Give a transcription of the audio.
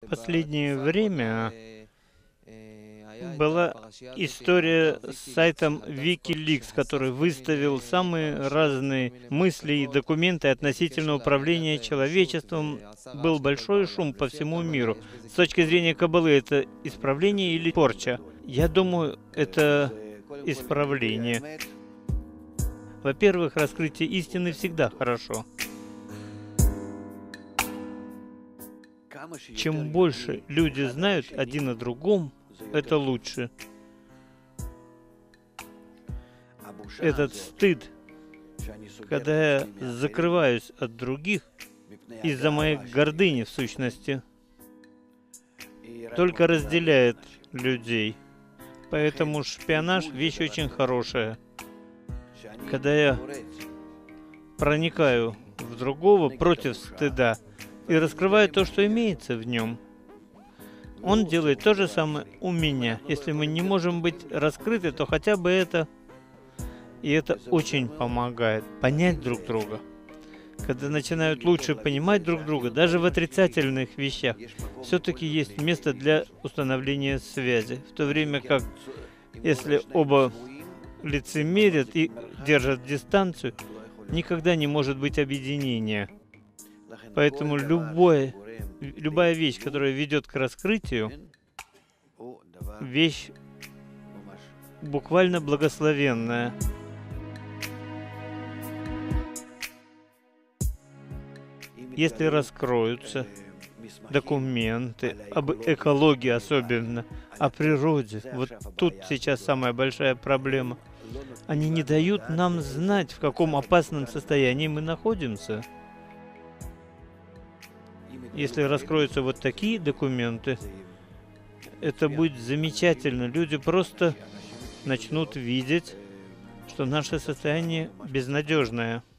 В последнее время была история с сайтом Wikileaks, который выставил самые разные мысли и документы относительно управления человечеством. Был большой шум по всему миру. С точки зрения Каббалы, это исправление или порча? Я думаю, это исправление. Во-первых, раскрытие истины всегда хорошо. Чем больше люди знают один о другом, это лучше. Этот стыд, когда я закрываюсь от других из-за моей гордыни, в сущности, только разделяет людей. Поэтому шпионаж — вещь очень хорошая. Когда я проникаю в другого против стыда и раскрываю то, что имеется в нем, он делает то же самое у меня. Если мы не можем быть раскрыты, то хотя бы это. И это очень помогает понять друг друга. Когда начинают лучше понимать друг друга, даже в отрицательных вещах, все-таки есть место для установления связи. В то время как, если оба лицемерят и держат дистанцию, никогда не может быть объединения. Поэтому любая вещь, которая ведет к раскрытию, вещь буквально благословенная. Если раскроются документы об экологии особенно, о природе, вот тут сейчас самая большая проблема. Они не дают нам знать, в каком опасном состоянии мы находимся. Если раскроются вот такие документы, это будет замечательно. Люди просто начнут видеть, что наше состояние безнадежное.